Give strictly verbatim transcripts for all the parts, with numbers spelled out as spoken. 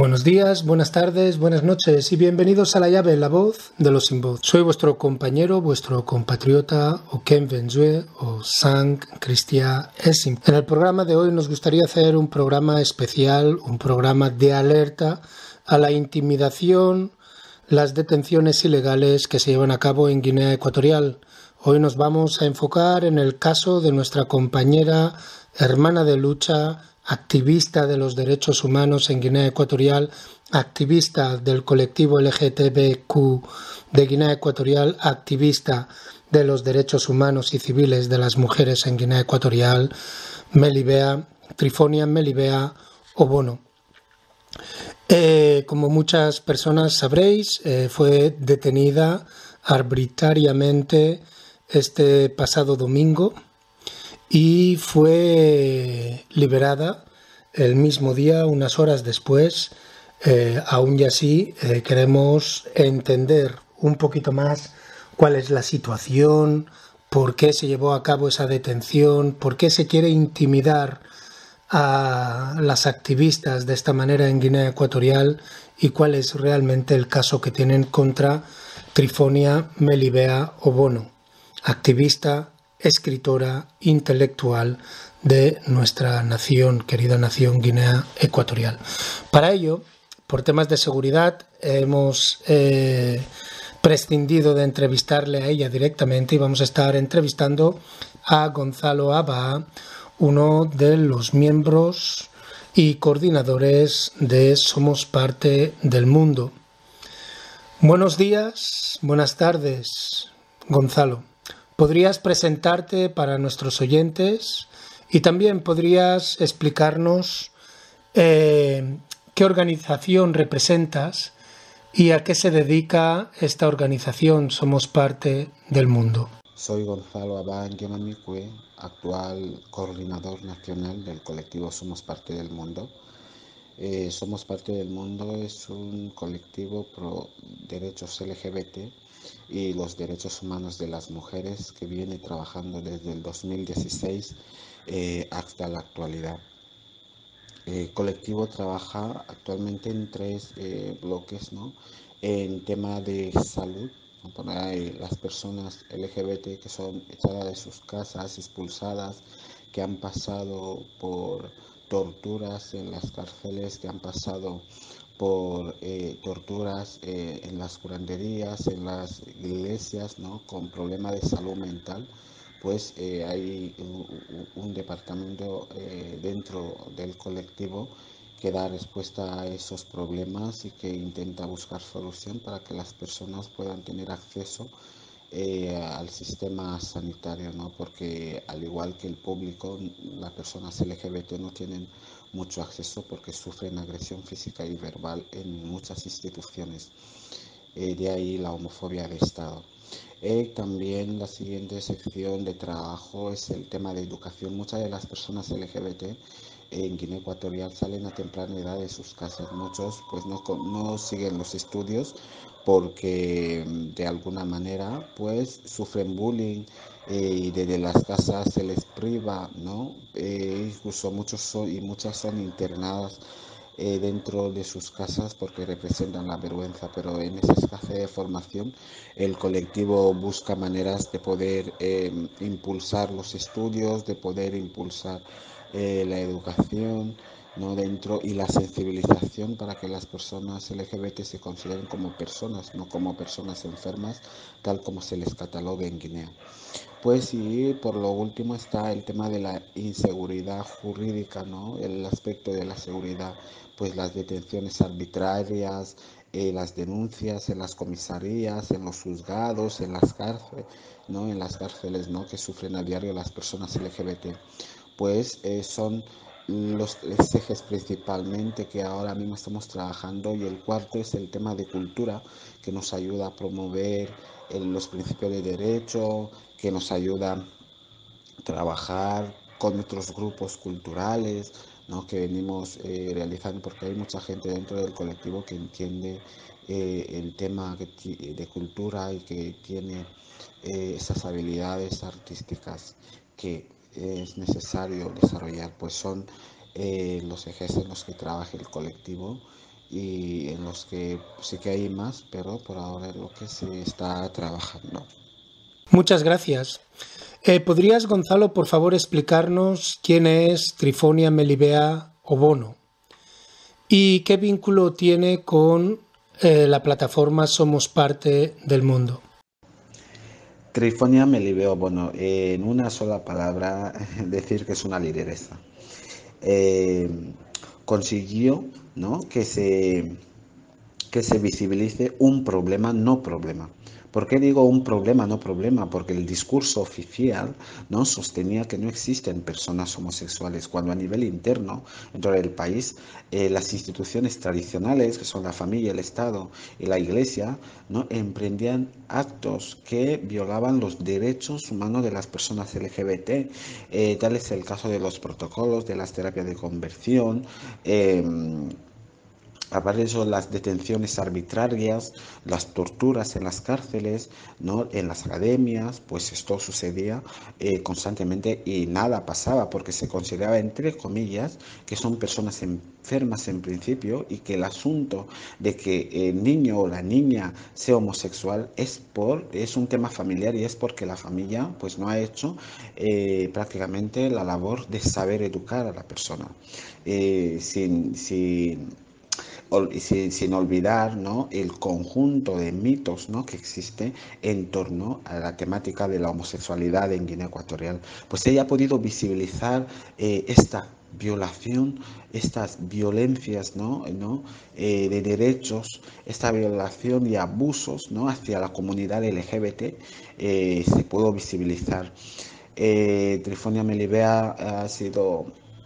Buenos días, buenas tardes, buenas noches y bienvenidos a La Llave, la voz de los sin voz. Soy vuestro compañero, vuestro compatriota, o Ken Benzue, o Sank Cristian Esim. En el programa de hoy nos gustaría hacer un programa especial, un programa de alerta a la intimidación, las detenciones ilegales que se llevan a cabo en Guinea Ecuatorial. Hoy nos vamos a enfocar en el caso de nuestra compañera, hermana de lucha, activista de los derechos humanos en Guinea Ecuatorial, activista del colectivo L G T B Q de Guinea Ecuatorial, activista de los derechos humanos y civiles de las mujeres en Guinea Ecuatorial, Melibea, Trifonia Melibea Obono. Eh, como muchas personas sabréis, eh, fue detenida arbitrariamente este pasado domingo y fue liberada el mismo día, unas horas después. Eh, aún y así eh, queremos entender un poquito más cuál es la situación, por qué se llevó a cabo esa detención, por qué se quiere intimidar a las activistas de esta manera en Guinea Ecuatorial y cuál es realmente el caso que tienen contra Trifonia Melibea Obono, activista, escritora, intelectual de nuestra nación, querida nación Guinea Ecuatorial. Para ello, por temas de seguridad, hemos eh, prescindido de entrevistarle a ella directamente y vamos a estar entrevistando a Gonzalo Abba, uno de los miembros y coordinadores de Somos Parte del Mundo. Buenos días, buenas tardes, Gonzalo. ¿Podrías presentarte para nuestros oyentes y también podrías explicarnos eh, qué organización representas y a qué se dedica esta organización Somos Parte del Mundo? Soy Gonzalo Abba Nguema-Micue, actual coordinador nacional del colectivo Somos Parte del Mundo. Eh, Somos Parte del Mundo es un colectivo pro derechos L G B T y los derechos humanos de las mujeres que viene trabajando desde el dos mil dieciséis eh, hasta la actualidad. El colectivo trabaja actualmente en tres eh, bloques, ¿no? En tema de salud, ¿no? Hay las personas L G B T que son echadas de sus casas, expulsadas, que han pasado por torturas en las cárceles, que han pasado por eh, torturas eh, en las curanderías, en las iglesias, ¿no? Con problemas de salud mental. Pues eh, hay un, un departamento eh, dentro del colectivo que da respuesta a esos problemas y que intenta buscar solución para que las personas puedan tener acceso eh, al sistema sanitario, ¿no? Porque al igual que el público, las personas L G B T no tienen mucho acceso porque sufren agresión física y verbal en muchas instituciones. Eh, de ahí la homofobia de Estado. Eh, también la siguiente sección de trabajo es el tema de educación. Muchas de las personas L G B T en Guinea Ecuatorial salen a temprana edad de sus casas. Muchos pues no, no siguen los estudios porque de alguna manera pues sufren bullying eh, y desde las casas se les priva, ¿no? Eh, incluso muchos son, y muchas son internadas Eh, dentro de sus casas porque representan la vergüenza, pero en esa escasez de formación el colectivo busca maneras de poder eh, impulsar los estudios, de poder impulsar eh, la educación, ¿no? Dentro y la sensibilización para que las personas L G B T se consideren como personas, no como personas enfermas, tal como se les cataloga en Guinea. Pues y por lo último está el tema de la inseguridad jurídica, ¿no? El aspecto de la seguridad, pues las detenciones arbitrarias, eh, las denuncias en las comisarías, en los juzgados, en las cárceles, ¿no? En las cárceles, ¿no? Que sufren a diario las personas L G B T. Pues eh, son los ejes principalmente que ahora mismo estamos trabajando, y el cuarto es el tema de cultura, que nos ayuda a promover eh, los principios de derecho, que nos ayuda a trabajar con otros grupos culturales, ¿no? Que venimos eh, realizando, porque hay mucha gente dentro del colectivo que entiende eh, el tema de cultura y que tiene eh, esas habilidades artísticas que es necesario desarrollar. Pues son eh, los ejes en los que trabaja el colectivo y en los que sí que hay más, pero por ahora es lo que se está trabajando. Muchas gracias. Eh, ¿podrías, Gonzalo, por favor, explicarnos quién es Trifonia melibea obono y qué vínculo tiene con eh, la plataforma Somos Parte del Mundo? Trifonia melibea obono, eh, en una sola palabra, decir que es una lideresa. Eh, consiguió, ¿no?, que se que se visibilice un problema, no problema. ¿Por qué digo un problema, no problema? Porque el discurso oficial, ¿no?, sostenía que no existen personas homosexuales, cuando a nivel interno, dentro del país, eh, las instituciones tradicionales, que son la familia, el Estado y la Iglesia, ¿no?, emprendían actos que violaban los derechos humanos de las personas L G B T. Eh, tal es el caso de los protocolos, de las terapias de conversión, eh, aparte de eso, las detenciones arbitrarias, las torturas en las cárceles, ¿no?, en las academias, pues esto sucedía eh, constantemente y nada pasaba porque se consideraba, entre comillas, que son personas enfermas en principio y que el asunto de que el niño o la niña sea homosexual es, por, es un tema familiar y es porque la familia pues no ha hecho eh, prácticamente la labor de saber educar a la persona. Eh, sin, sin sin, sin olvidar, ¿no?, el conjunto de mitos, ¿no?, que existe en torno a la temática de la homosexualidad en Guinea Ecuatorial. Pues ella ha podido visibilizar eh, esta violación, estas violencias, ¿no? ¿no? Eh, de derechos, esta violación y abusos, ¿no?, hacia la comunidad L G B T, eh, se pudo visibilizar. Eh, Trifonia Melibea ha sido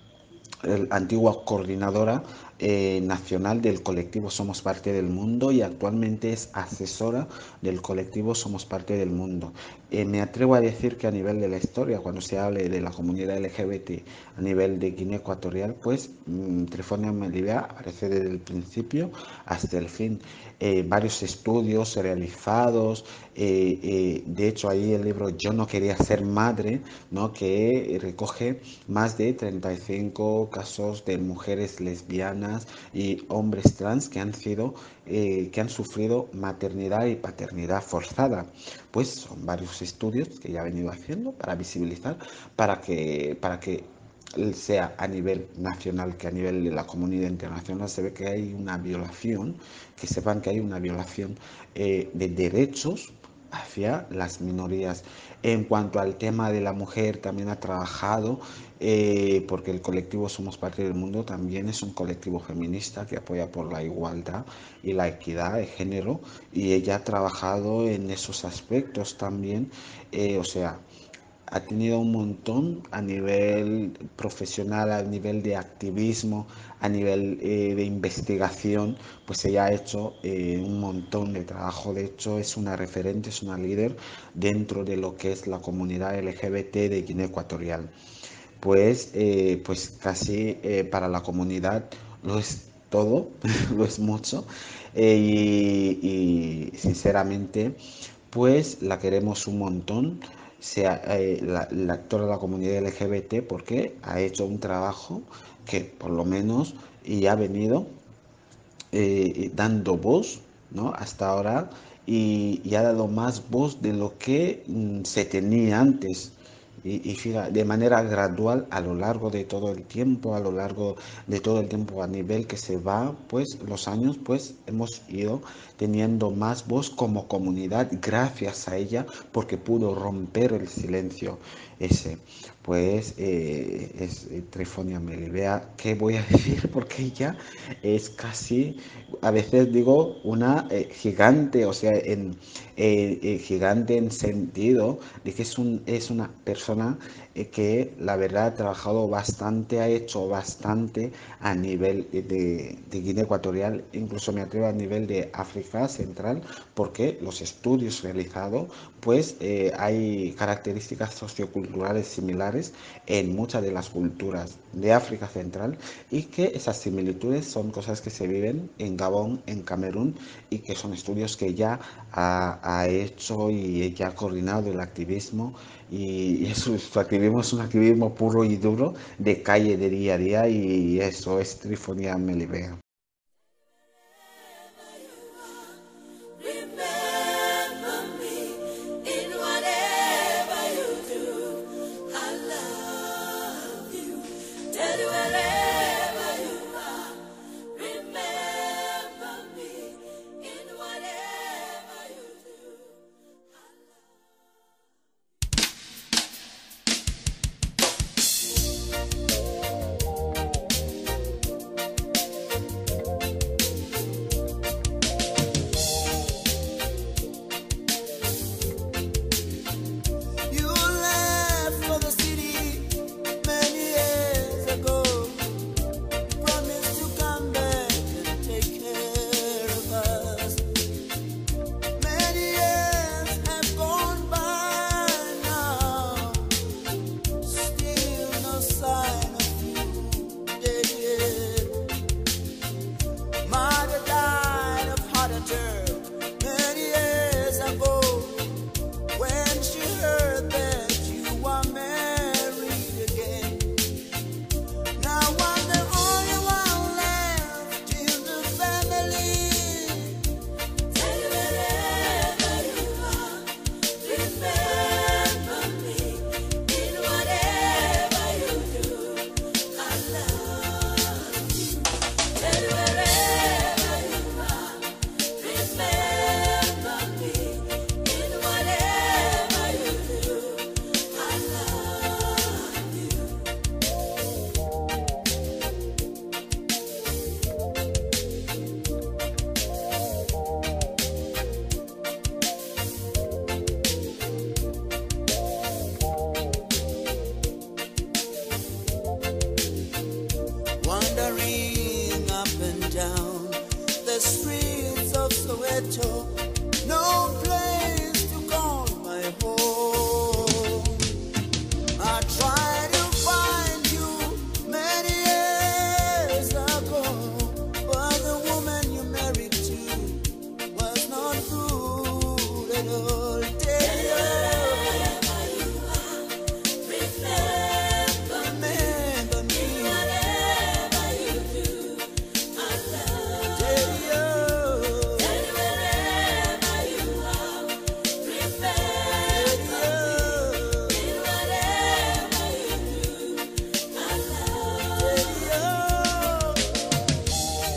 la antigua coordinadora eh, nacional del colectivo Somos Parte del Mundo y actualmente es asesora del colectivo Somos Parte del Mundo. Eh, me atrevo a decir que a nivel de la historia, cuando se hable de la comunidad L G B T a nivel de Guinea Ecuatorial, pues mmm, Trifonia Melibea aparece desde el principio hasta el fin. Eh, varios estudios realizados, eh, eh, de hecho ahí el libro Yo no quería ser madre, ¿no?, que recoge más de treinta y cinco casos de mujeres lesbianas y hombres trans que han sido eh, que han sufrido maternidad y paternidad forzada. Pues son varios estudios que ya he venido haciendo para visibilizar, para que para que sea a nivel nacional que a nivel de la comunidad internacional se ve que hay una violación, que sepan que hay una violación eh, de derechos hacia las minorías. En cuanto al tema de la mujer, también ha trabajado, eh, porque el colectivo Somos Parte del Mundo también es un colectivo feminista que apoya por la igualdad y la equidad de género, y ella ha trabajado en esos aspectos también, eh, o sea, ha tenido un montón a nivel profesional, a nivel de activismo, a nivel eh, de investigación, pues ella ha hecho eh, un montón de trabajo. De hecho, es una referente, es una líder dentro de lo que es la comunidad L G B T de Guinea Ecuatorial. Pues, eh, pues casi eh, para la comunidad lo es todo, lo es mucho, eh, y, y sinceramente pues la queremos un montón, sea eh, la, la, toda la comunidad L G B T, porque ha hecho un trabajo que por lo menos y ha venido eh, dando voz, ¿no?, hasta ahora, y, y, ha dado más voz de lo que mm, se tenía antes. Y, y fíjate, de manera gradual a lo largo de todo el tiempo, a lo largo de todo el tiempo a nivel que se va, pues los años, pues hemos ido teniendo más voz como comunidad gracias a ella, porque pudo romper el silencio ese. Pues eh, es eh, Trifonia Melibea, ¿qué voy a decir? Porque ella es casi, a veces digo, una eh, gigante, o sea, en, eh, eh, gigante en sentido de que es, un, es una persona eh, que la verdad ha trabajado bastante, ha hecho bastante a nivel de, de Guinea Ecuatorial, incluso me atrevo a nivel de África Central, porque los estudios realizados, pues eh, hay características socioculturales similares en muchas de las culturas de África Central, y que esas similitudes son cosas que se viven en Gabón, en Camerún, y que son estudios que ella ha, ha hecho y ella ha coordinado el activismo, y eso, su activismo es un activismo puro y duro de calle, de día a día, y eso es Trifonia Melibea. ghetto, no place to call my home. I tried to find you many years ago, but the woman you married to was not good at all. Tell Wherever you are, remember me. remember me. Whatever you do, I love Tell you, you. Wherever you are, remember me. tell Whatever you do, I love you. you.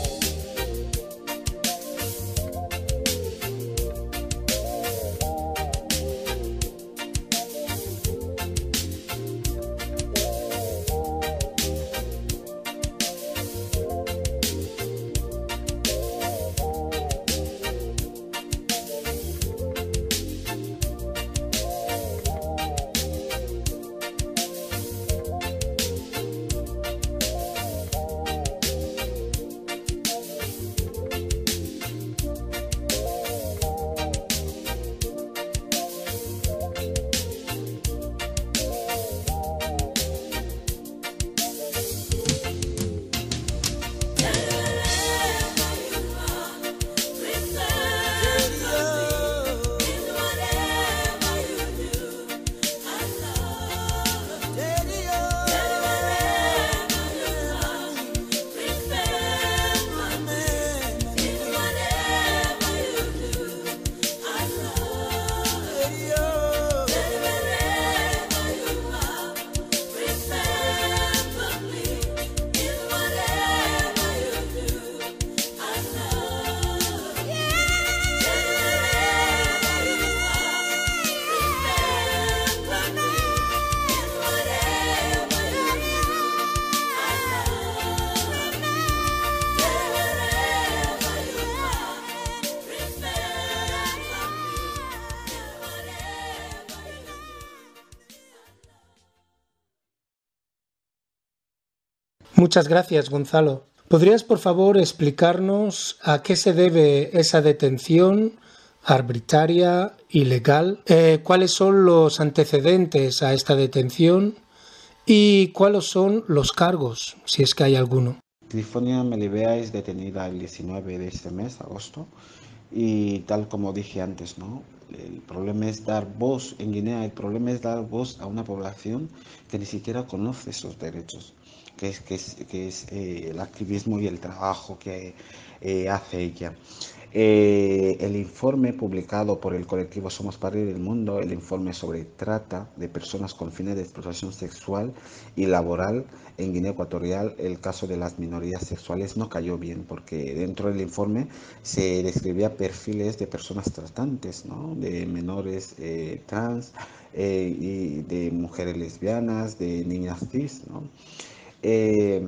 Muchas gracias, Gonzalo. ¿Podrías, por favor, explicarnos a qué se debe esa detención arbitraria, ilegal? Eh, ¿Cuáles son los antecedentes a esta detención? ¿Y cuáles son los cargos, si es que hay alguno? Trifonia Melibea es detenida el diecinueve de este mes, agosto, y tal como dije antes, ¿no? El problema es dar voz en Guinea, el problema es dar voz a una población que ni siquiera conoce esos derechos, que es, que es, que es eh, el activismo y el trabajo que eh, hace ella. Eh, el informe publicado por el colectivo Somos Parte del Mundo, el informe sobre trata de personas con fines de explotación sexual y laboral en Guinea Ecuatorial, el caso de las minorías sexuales no cayó bien, porque dentro del informe se describía perfiles de personas tratantes, ¿no? De menores eh, trans eh, y de mujeres lesbianas, de niñas cis, ¿no? Eh,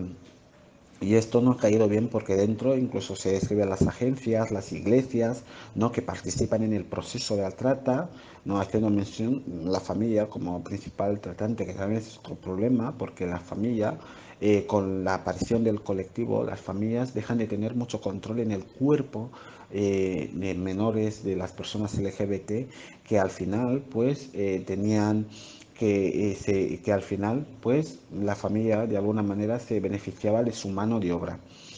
Y esto no ha caído bien porque dentro incluso se describe a las agencias, las iglesias, ¿no? Que participan en el proceso de la trata, no haciendo mención la familia como principal tratante, que también es otro problema porque la familia, eh, con la aparición del colectivo, las familias dejan de tener mucho control en el cuerpo eh, de menores de las personas L G B T que al final pues eh, tenían que, eh, se, que al final pues la familia de alguna manera se beneficiaba de su mano de obra.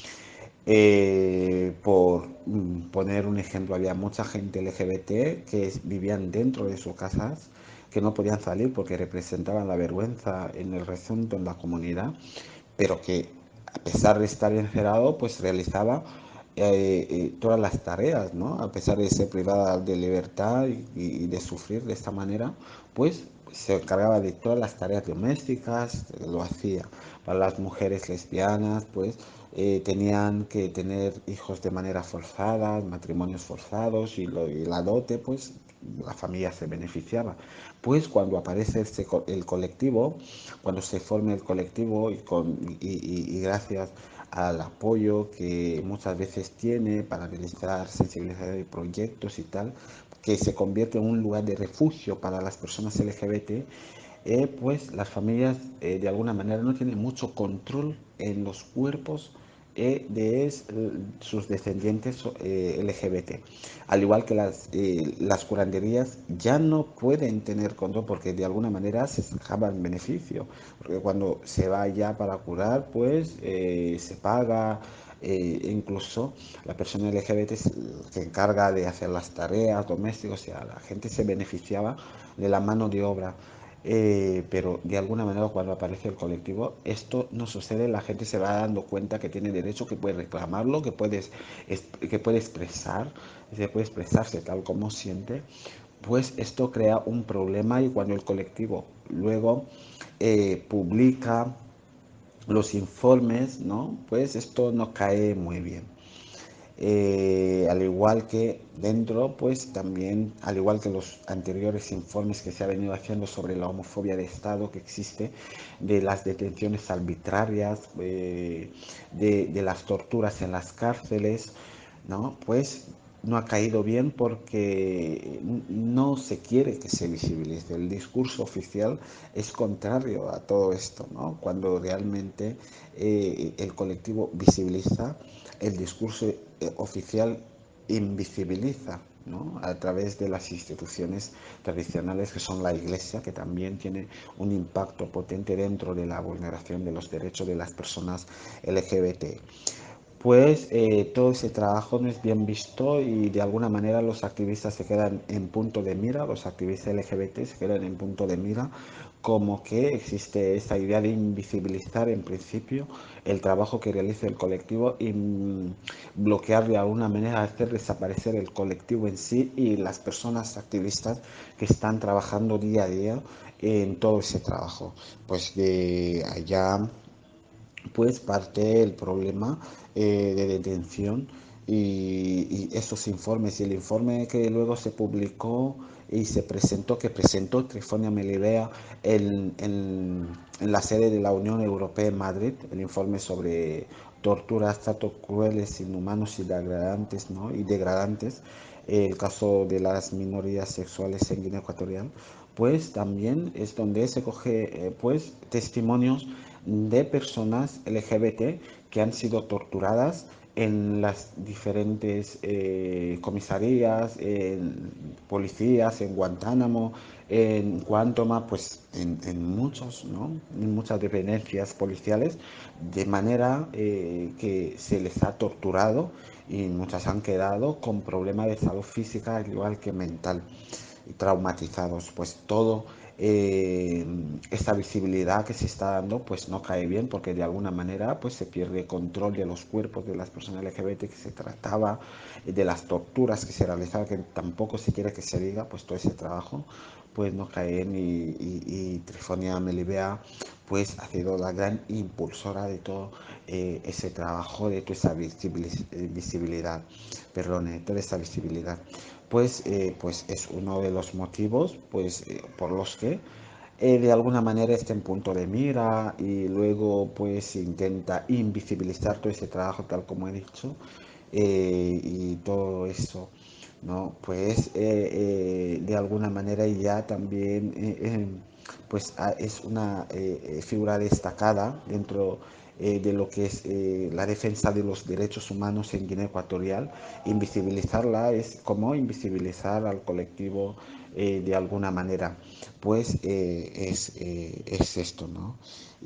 Eh, por mm, poner un ejemplo, había mucha gente L G B T que es- vivían dentro de sus casas, que no podían salir porque representaban la vergüenza en el recinto, en la comunidad, pero que a pesar de estar encerrado, pues realizaba eh, eh, todas las tareas, ¿no? A pesar de ser privada de libertad y, y de sufrir de esta manera, pues se encargaba de todas las tareas domésticas, lo hacía. Para las mujeres lesbianas, pues eh, tenían que tener hijos de manera forzada, matrimonios forzados y, lo, y la dote, pues la familia se beneficiaba. Pues cuando aparece este, el colectivo, cuando se forma el colectivo y, con, y, y, y gracias al apoyo que muchas veces tiene para realizar sensibilización de proyectos y tal, que se convierte en un lugar de refugio para las personas L G B T, eh, pues las familias eh, de alguna manera no tienen mucho control en los cuerpos eh, de es- sus descendientes eh, L G B T. Al igual que las, eh, las curanderías ya no pueden tener control porque de alguna manera se sacaban beneficio. Porque cuando se va ya para curar, pues eh, se paga. Eh, incluso la persona L G B T se se encarga de hacer las tareas domésticas, o sea, la gente se beneficiaba de la mano de obra. Eh, pero de alguna manera cuando aparece el colectivo esto no sucede, la gente se va dando cuenta que tiene derecho, que puede reclamarlo, que, puedes, es- que puede expresar, se puede expresarse tal como siente, pues esto crea un problema y cuando el colectivo luego eh, publica los informes, ¿no? Pues esto no cae muy bien. Eh, al igual que dentro, pues también, al igual que los anteriores informes que se ha venido haciendo sobre la homofobia de Estado que existe, de las detenciones arbitrarias, eh, de, de las torturas en las cárceles, ¿no? Pues no ha caído bien porque no se quiere que se visibilice. El discurso oficial es contrario a todo esto, ¿no? Cuando realmente eh, el colectivo visibiliza, el discurso eh, oficial invisibiliza, ¿no? A través de las instituciones tradicionales que son la Iglesia, que también tiene un impacto potente dentro de la vulneración de los derechos de las personas L G B T. Pues eh, todo ese trabajo no es bien visto y de alguna manera los activistas se quedan en punto de mira, los activistas L G B T se quedan en punto de mira, como que existe esta idea de invisibilizar en principio el trabajo que realiza el colectivo y mm, bloquear de alguna manera, hacer desaparecer el colectivo en sí y las personas activistas que están trabajando día a día en todo ese trabajo. Pues de allá pues parte el problema eh, de detención y, y, esos informes y el informe que luego se publicó y se presentó, que presentó Trifonia Melibea en, en, en la sede de la Unión Europea en Madrid, el informe sobre torturas, tratos crueles, inhumanos y degradantes, ¿no? y degradantes, eh, el caso de las minorías sexuales en Guinea Ecuatorial, pues también es donde se coge eh, pues testimonios de personas L G B T que han sido torturadas en las diferentes eh, comisarías, en policías, en Guantánamo, en Guantoma, pues en, en muchos, ¿no? En muchas dependencias policiales, de manera eh, que se les ha torturado y muchas han quedado con problemas de salud física, al igual que mental y traumatizados. Pues todo eh, esta visibilidad que se está dando pues no cae bien porque de alguna manera pues se pierde control de los cuerpos de las personas L G B T que se trataba, de las torturas que se realizaban, que tampoco se quiere que se diga, pues todo ese trabajo pues no cae bien y, y, y Trifonia Melibea pues ha sido la gran impulsora de todo eh, ese trabajo, de toda esa visibilidad, perdón, de toda esa visibilidad. Pues, eh, pues es uno de los motivos pues, eh, por los que eh, de alguna manera está en punto de mira y luego pues intenta invisibilizar todo ese trabajo tal como he dicho eh, y todo eso, ¿no? Pues eh, eh, de alguna manera ya también eh, eh, pues ah, es una eh, figura destacada dentro eh, de lo que es eh, la defensa de los derechos humanos en Guinea Ecuatorial. Invisibilizarla es como invisibilizar al colectivo eh, de alguna manera, pues eh, es, eh, es esto, ¿no?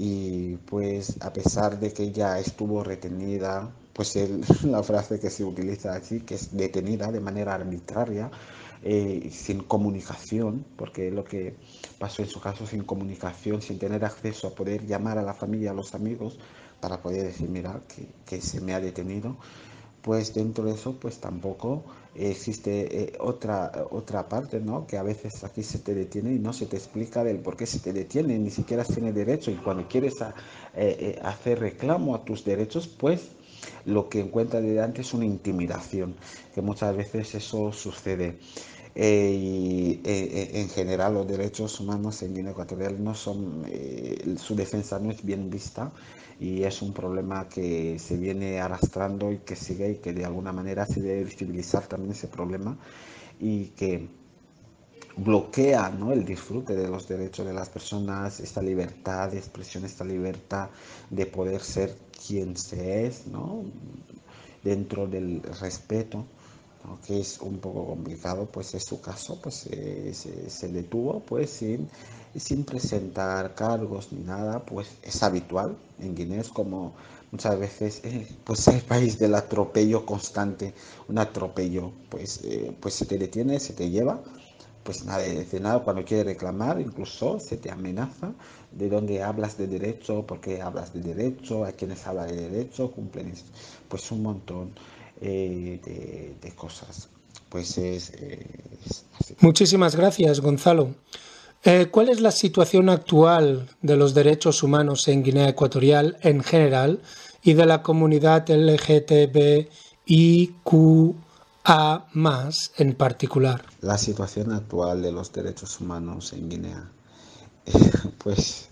Y pues a pesar de que ella estuvo retenida, pues el, la frase que se utiliza aquí, que es detenida de manera arbitraria, eh, sin comunicación, porque lo que pasó en su caso, sin comunicación, sin tener acceso a poder llamar a la familia, a los amigos, para poder decir, mira, que, que se me ha detenido, pues dentro de eso pues tampoco existe eh, otra otra parte, ¿no? Que a veces aquí se te detiene y no se te explica del por qué se te detiene, ni siquiera tienes derecho y cuando quieres a, eh, eh, hacer reclamo a tus derechos pues lo que encuentras delante es una intimidación, que muchas veces eso sucede. Eh, y eh, en general los derechos humanos en Guinea Ecuatorial no son, eh, su defensa no es bien vista y es un problema que se viene arrastrando y que sigue y que de alguna manera se debe visibilizar también ese problema y que bloquea, ¿no?, el disfrute de los derechos de las personas, esta libertad de expresión, esta libertad de poder ser quien se es, ¿no?, dentro del respeto, ¿no?, que es un poco complicado. Pues en su caso pues eh, se, se detuvo pues sin, sin presentar cargos ni nada. Pues es habitual en Guinea, es como muchas veces eh, pues el país del atropello constante, un atropello, pues, eh, pues se te detiene, se te lleva, pues nadie dice nada. Cuando quiere reclamar, incluso se te amenaza. ¿De dónde hablas de derecho? ¿Por qué hablas de derecho? ¿A quienes hablan de derecho? Cumplen esto. Pues un montón eh, de, de cosas. Pues es, eh, es así. Muchísimas gracias, Gonzalo. Eh, ¿Cuál es la situación actual de los derechos humanos en Guinea Ecuatorial en general y de la comunidad L G T B I Q A más en particular? La situación actual de los derechos humanos en Guinea, pues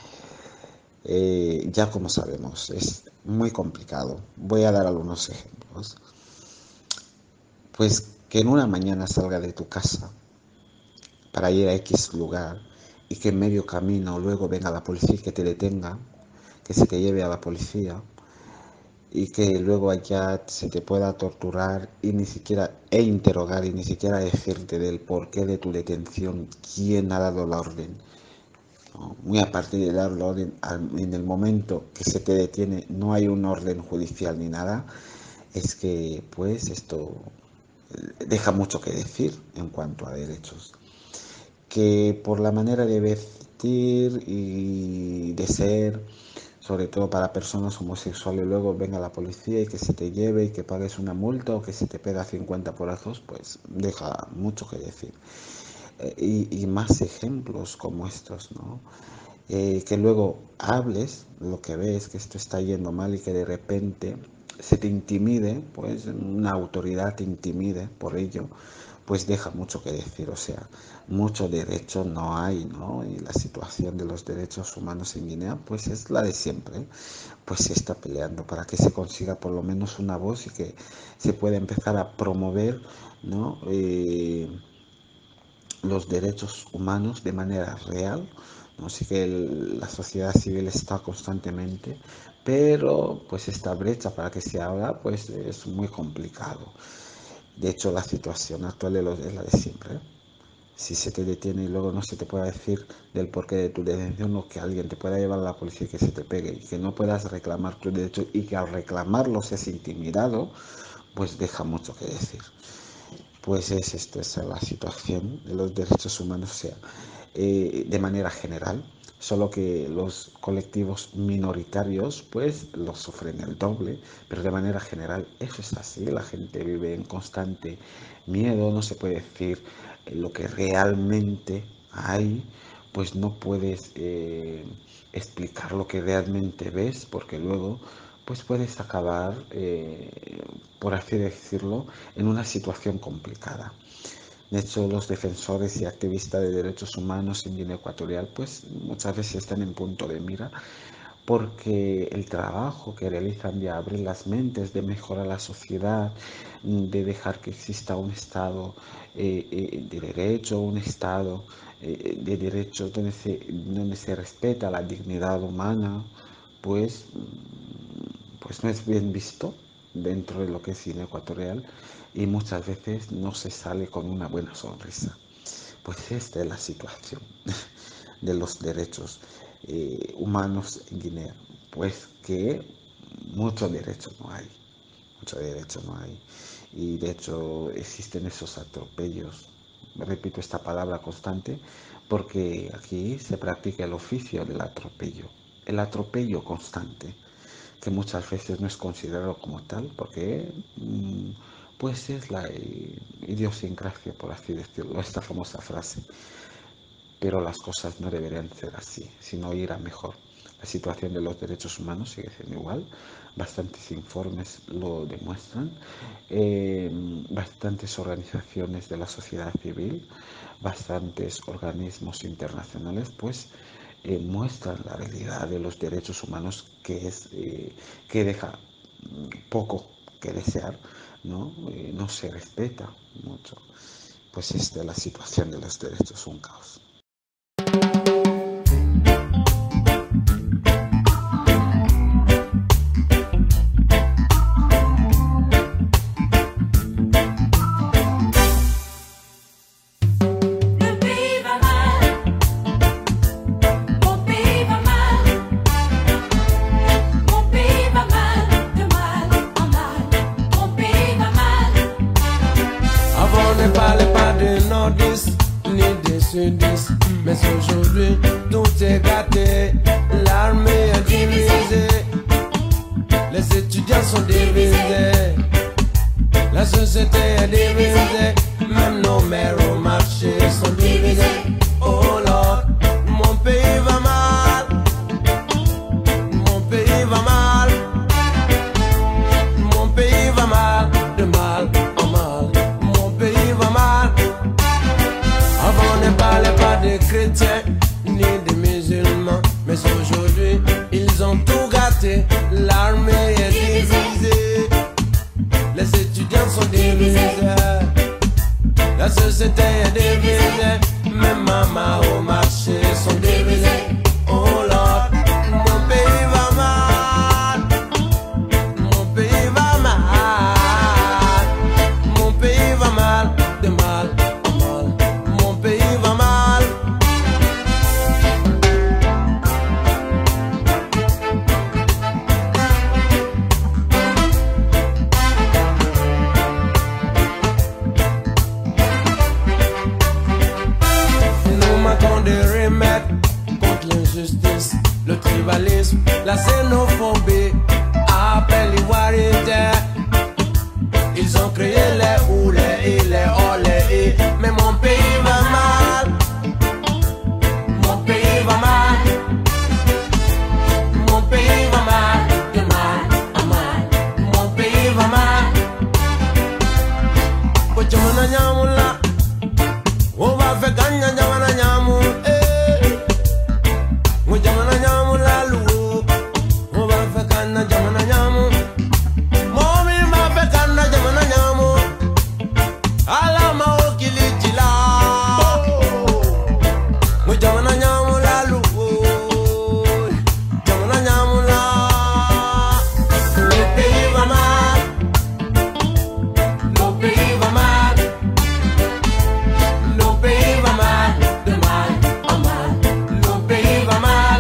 eh, ya como sabemos, es muy complicado. Voy a dar algunos ejemplos. Pues que en una mañana salga de tu casa para ir a X lugar y que en medio camino luego venga la policía y que te detenga, que se te lleve a la policía y que luego allá se te pueda torturar y ni siquiera e interrogar y ni siquiera decirte del porqué de tu detención, quién ha dado la orden. ¿No? Muy aparte de dar la orden, en el momento que se te detiene no hay un orden judicial ni nada. Es que pues esto deja mucho que decir en cuanto a derechos. Que por la manera de vestir y de ser, sobre todo para personas homosexuales, luego venga la policía y que se te lleve y que pagues una multa o que se te pega cincuenta porrazos, pues deja mucho que decir. Eh, y, y más ejemplos como estos, ¿no? Eh, que luego hables lo que ves, que esto está yendo mal y que de repente se te intimide, pues una autoridad te intimide por ello, pues deja mucho que decir. O sea, mucho derecho no hay, ¿no? Y la situación de los derechos humanos en Guinea pues es la de siempre. Pues se está peleando para que se consiga por lo menos una voz y que se pueda empezar a promover, ¿no?, eh, los derechos humanos de manera real, ¿no? Sí que el, la sociedad civil está constantemente, pero pues esta brecha para que se abra pues es muy complicado. De hecho, la situación actual de los, es la de siempre. Si se te detiene y luego no se te pueda decir del porqué de tu detención, o que alguien te pueda llevar a la policía y que se te pegue y que no puedas reclamar tu derecho y que al reclamarlo seas intimidado, pues deja mucho que decir. Pues es esto, esa es la situación de los derechos humanos, o sea, eh, de manera general, solo que los colectivos minoritarios pues los sufren el doble, pero de manera general eso es así. La gente vive en constante miedo, no se puede decir eh, lo que realmente hay, pues no puedes eh, explicar lo que realmente ves, porque luego pues puedes acabar, eh, por así decirlo, en una situación complicada. De hecho, los defensores y activistas de derechos humanos en Guinea Ecuatorial pues muchas veces están en punto de mira, porque el trabajo que realizan de abrir las mentes, de mejorar la sociedad, de dejar que exista un Estado eh, eh, de derecho, un Estado eh, de derecho donde se, donde se respeta la dignidad humana, pues, pues no es bien visto dentro de lo que es Guinea Ecuatorial, y muchas veces no se sale con una buena sonrisa. Pues esta es la situación de los derechos eh, humanos en Guinea. Pues que mucho derecho no hay, mucho derecho no hay. Y de hecho existen esos atropellos. Repito esta palabra constante porque aquí se practica el oficio del atropello. El atropello constante, que muchas veces no es considerado como tal, porque mmm, pues es la idiosincrasia, por así decirlo, esta famosa frase. Pero las cosas no deberían ser así, sino ir a mejor. La situación de los derechos humanos sigue siendo igual, bastantes informes lo demuestran, eh, bastantes organizaciones de la sociedad civil, bastantes organismos internacionales, pues eh, muestran la realidad de los derechos humanos, que es eh, que deja poco que desear, ¿no? Eh, no se respeta mucho. pues este, la situación de los derechos es un caos. Le pays va mal, mon pays va mal, mon pays va mal, de mal en mal, mon pays va mal. Avant ne parlait pas de nordistes ni des sudistes, mais aujourd'hui tout est gâté. L'armée est divisée, les étudiants sont divisés, la société est divisée, même nos mères au marché sont divisés. Oh Lord, mon pays va mal, mon pays va mal, mon pays va mal, de mal en mal, mon pays va mal. Avant on ne parlait pas de chrétiens ni de musulmans, mais aujourd'hui ils ont tout gâté. L'armée est divisée, les étudiants sont divisés, la société est divisée, même maman au marché sont divisés. Oh Lord, mon pays va mal, mon pays va mal, mon pays va mal, de mal en mal, mon pays va mal. Nous manquons de remèdes contre l'injustice, le tribalisme, la xénophobie, appelle l'ivoirité. Ils ont créé les oulés et les olés, mais mon pays va mal, mon pays va mal, mon pays va mal, de mal en mal, mon pays va mal. Pochomana nyamula, on va faire gagner nyamana nyamu, eh. Mujamana nyamula lu, on va faire gagner nyamana nyamu. Mommy ma fait gagner nyamana nyamu, ala ma okilichila. Mujamana nyamula lu, nyamana nyamula. Le pays va mal, le pays va mal. Le pays va mal, de mal en mal, le pays va mal.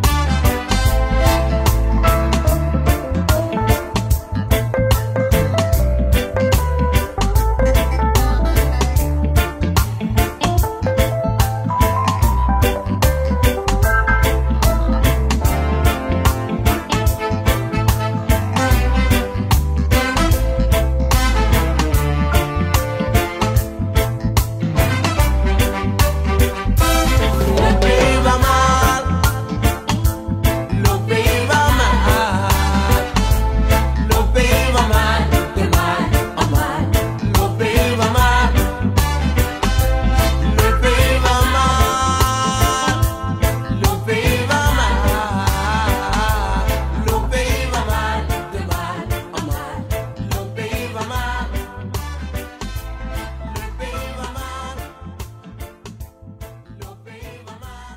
Le pays va mal, le pays va mal, le pays va mal, de mal en mal, le pays va mal, le pays va mal, le pays va mal, le pays va mal, de mal en mal, le pays va mal, le pays va mal, le pays va mal.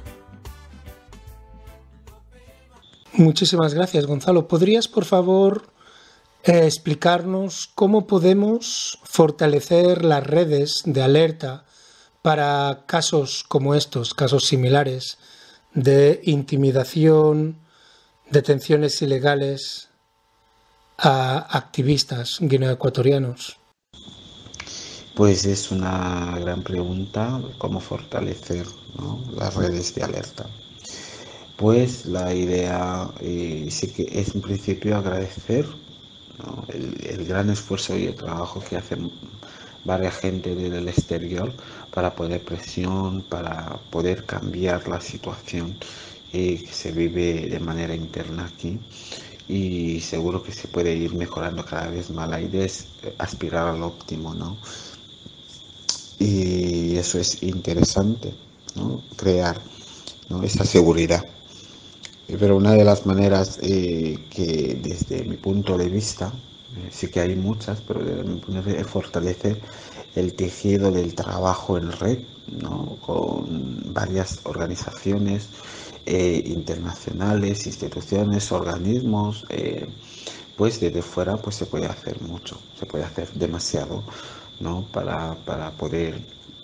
Muchísimas gracias, Gonzalo. ¿Podrías, por favor, eh, explicarnos cómo podemos fortalecer las redes de alerta para casos como estos, casos similares de intimidación, detenciones ilegales a activistas guineoecuatorianos? Pues es una gran pregunta, cómo fortalecer, ¿no?, las redes de alerta. Pues la idea eh, sí que es en principio agradecer, ¿no?, el, el gran esfuerzo y el trabajo que hacen varias gente desde el exterior para poner presión, para poder cambiar la situación eh, que se vive de manera interna aquí, y seguro que se puede ir mejorando cada vez más. La idea es aspirar al óptimo, ¿no? Y eso es interesante, ¿no?, crear, ¿no?, esa seguridad. Pero una de las maneras eh, que desde mi punto de vista, Eh, sí que hay muchas, pero desde mi punto de vista fortalece el tejido del trabajo en red, ¿no? Con varias organizaciones eh, internacionales, instituciones, organismos, eh, pues desde fuera pues se puede hacer mucho, se puede hacer demasiado, ¿no? Para, para poder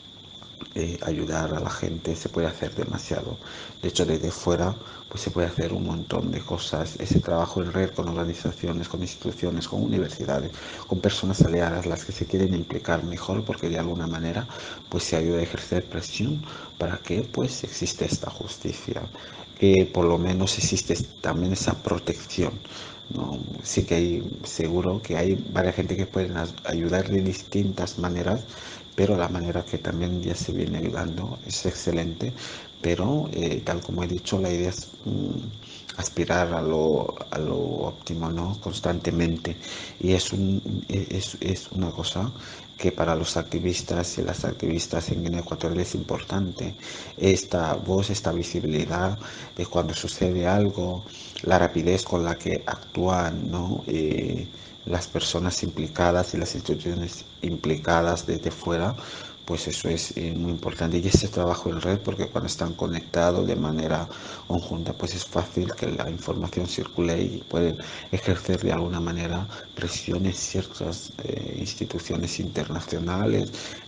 eh, ayudar a la gente, se puede hacer demasiado. De hecho, desde fuera pues se puede hacer un montón de cosas. Ese trabajo en red con organizaciones, con instituciones, con universidades, con personas aliadas, las que se quieren implicar mejor, porque de alguna manera pues se ayuda a ejercer presión para que pues existe esta justicia, que por lo menos existe también esa protección. No, sí que hay, seguro que hay varias gente que pueden ayudar de distintas maneras, pero la manera que también ya se viene ayudando es excelente, pero eh, tal como he dicho, la idea es mm, aspirar a lo, a lo óptimo, ¿no? Constantemente, y es, un, es, es una cosa que para los activistas y las activistas en Guinea Ecuatorial es importante, esta voz, esta visibilidad de cuando sucede algo, la rapidez con la que actúan, ¿no? Eh, las personas implicadas y las instituciones implicadas desde fuera, pues eso es eh, muy importante. Y ese trabajo en red, porque cuando están conectados de manera conjunta, pues es fácil que la información circule y pueden ejercer de alguna manera presiones ciertas eh, instituciones internacionales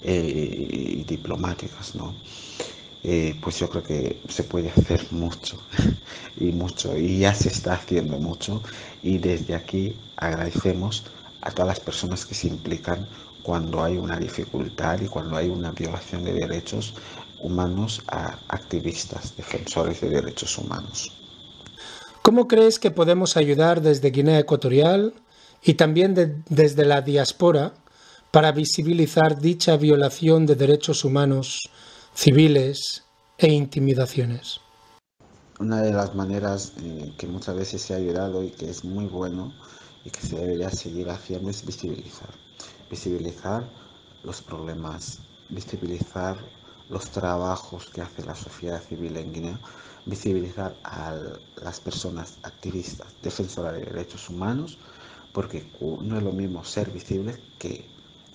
eh, y diplomáticas, ¿no? Eh, pues yo creo que se puede hacer mucho y mucho y ya se está haciendo mucho, y desde aquí agradecemos a todas las personas que se implican cuando hay una dificultad y cuando hay una violación de derechos humanos a activistas, defensores de derechos humanos. ¿Cómo crees que podemos ayudar desde Guinea Ecuatorial y también de- desde la diáspora para visibilizar dicha violación de derechos humanos civiles e intimidaciones? Una de las maneras eh, que muchas veces se ha ayudado y que es muy bueno y que se debería seguir haciendo es visibilizar. Visibilizar los problemas, visibilizar los trabajos que hace la sociedad civil en Guinea, visibilizar a las personas activistas, defensoras de derechos humanos, porque no es lo mismo ser visible que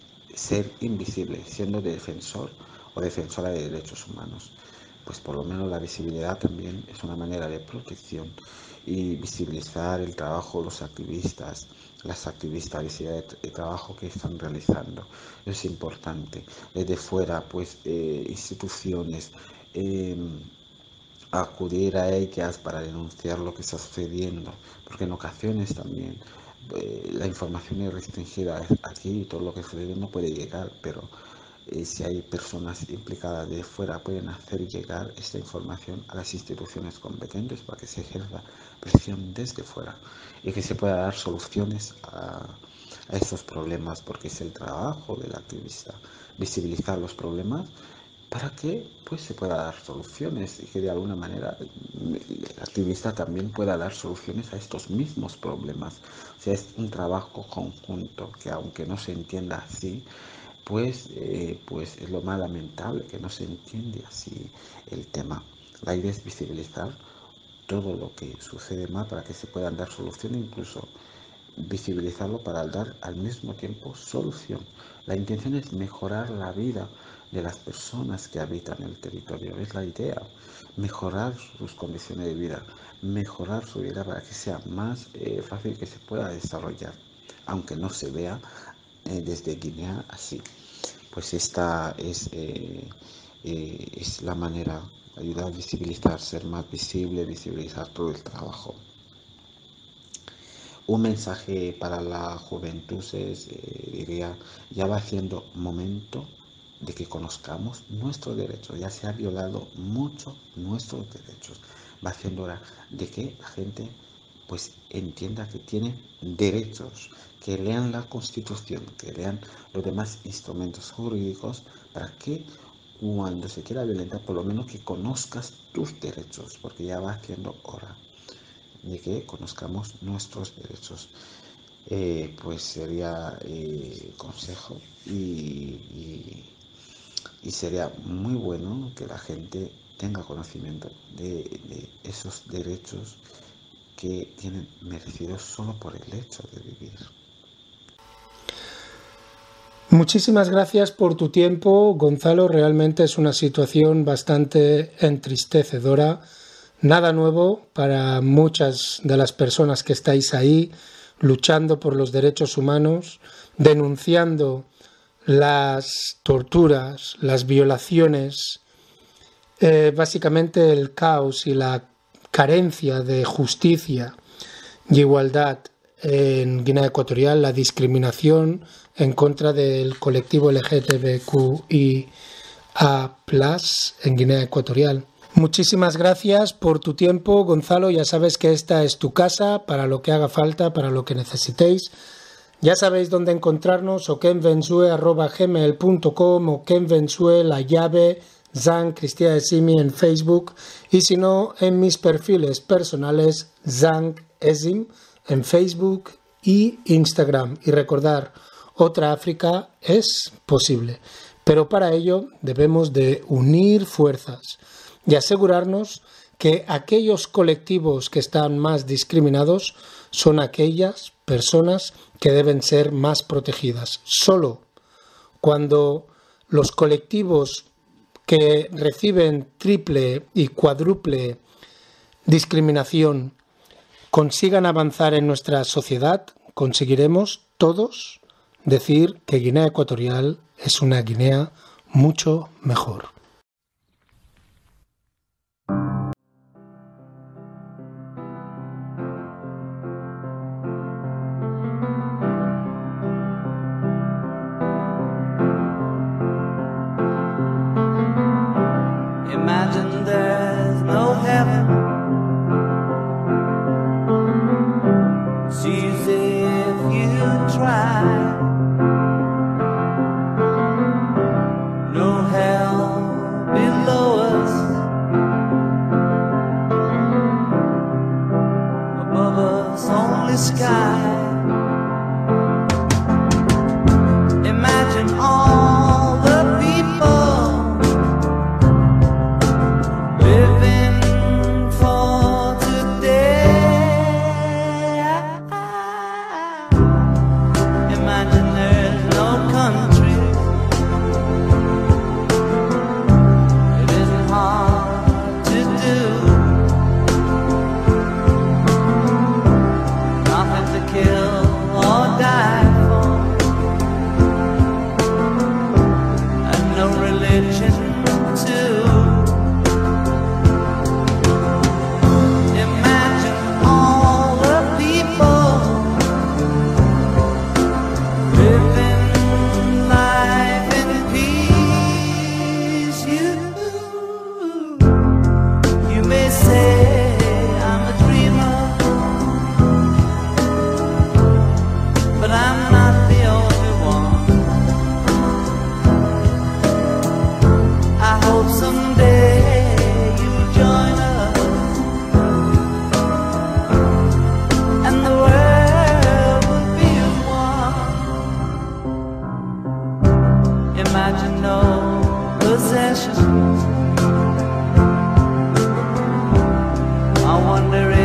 ser invisible, siendo defensor o defensora de derechos humanos. Pues por lo menos la visibilidad también es una manera de protección, y visibilizar el trabajo de los activistas, las activistas, visibilizar el trabajo que están realizando. Es importante. Desde fuera, pues eh, instituciones, eh, acudir a ellas para denunciar lo que está sucediendo, porque en ocasiones también eh, la información es restringida aquí y todo lo que sucede no puede llegar, pero eh, si hay personas implicadas de fuera pueden hacer llegar esta información a las instituciones competentes para que se ejerza presión desde fuera y que se pueda dar soluciones a, a estos problemas, porque es el trabajo del activista visibilizar los problemas para que pues se pueda dar soluciones y que de alguna manera el activista también pueda dar soluciones a estos mismos problemas. O sea, es un trabajo conjunto que, aunque no se entienda así, pues, eh, pues es lo más lamentable que no se entiende así el tema. La idea es visibilizar todo lo que sucede mal para que se puedan dar soluciones, incluso visibilizarlo para dar al mismo tiempo solución. La intención es mejorar la vida de las personas que habitan el territorio, es la idea, mejorar sus condiciones de vida, mejorar su vida para que sea más eh, fácil que se pueda desarrollar, aunque no se vea eh, desde Guinea así. Pues esta es, eh, eh, es la manera, ayudar a visibilizar, ser más visible, visibilizar todo el trabajo. Un mensaje para la juventud es, eh, diría, ya va siendo momento de que conozcamos nuestros derechos. Ya se ha violado mucho nuestros derechos. Va siendo hora de que la gente pues entienda que tiene derechos, que lean la Constitución, que lean los demás instrumentos jurídicos, para que cuando se quiera violentar, por lo menos que conozcas tus derechos, porque ya va siendo hora de que conozcamos nuestros derechos. Eh, pues sería eh, consejo y, y, y sería muy bueno que la gente tenga conocimiento de, de esos derechos que tienen merecidos solo por el hecho de vivir. Muchísimas gracias por tu tiempo, Gonzalo. Realmente es una situación bastante entristecedora. Nada nuevo para muchas de las personas que estáis ahí luchando por los derechos humanos, denunciando las torturas, las violaciones, eh, básicamente el caos y la carencia de justicia y igualdad en Guinea Ecuatorial, la discriminación en contra del colectivo L G B T Q I A plus, en Guinea Ecuatorial. Muchísimas gracias por tu tiempo, Gonzalo. Ya sabes que esta es tu casa para lo que haga falta, para lo que necesitéis. Ya sabéis dónde encontrarnos, okenvensue arroba gmail punto com, okenvensue, la llave, Zang, Cristina de Simi en Facebook, y si no, en mis perfiles personales, Zang Esim, en Facebook y Instagram. Y recordar, otra África es posible, pero para ello debemos de unir fuerzas y asegurarnos que aquellos colectivos que están más discriminados son aquellas personas que deben ser más protegidas. Solo cuando los colectivos que reciben triple y cuádruple discriminación consigan avanzar en nuestra sociedad, conseguiremos todos decir que Guinea Ecuatorial es una Guinea mucho mejor. Imagine there's no heaven. It's easy if you try. No hell below us. Above us only sky. Imagine all the people living for today. Imagine there's no country. It isn't hard to do. Nothing to kill or die for, and no religion too. Imagine all the people living life in peace. You, you may say I'm a dreamer, but I'm not the only one. I hope someday you'll join us, and the world will be as one. Imagine no possessions. I wonder